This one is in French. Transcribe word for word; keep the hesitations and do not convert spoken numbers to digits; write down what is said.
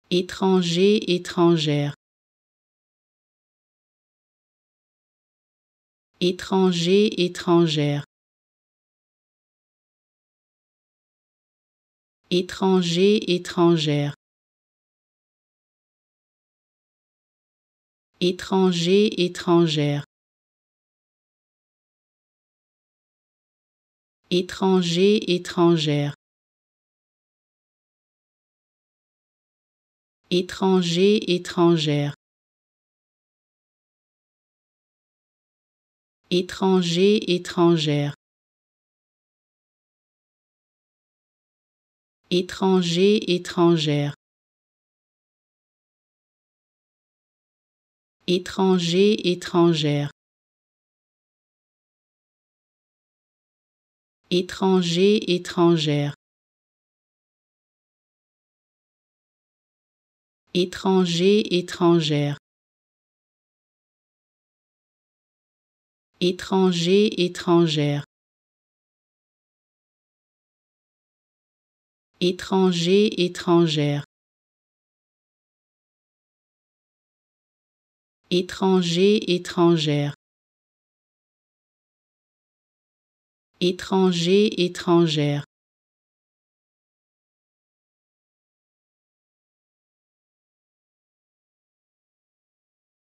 Étranger, étrangère. Étranger, étrangère. Étranger, étrangère. Étranger, étrangère. Étranger, étrangère. Étranger, étrangère. Étranger, étrangère. Étranger, étrangère. Étranger, étrangère. Étranger, étrangère. Étranger, étrangère. Étranger, étrangère. Étranger, étrangère. Étranger, étrangère. Étranger, étrangère.